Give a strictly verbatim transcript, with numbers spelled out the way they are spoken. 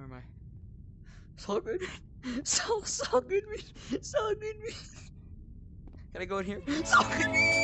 am I? Saul Goodman. Saul, Saul Goodman. Saul Goodman. Can I go in here? Saul Goodman.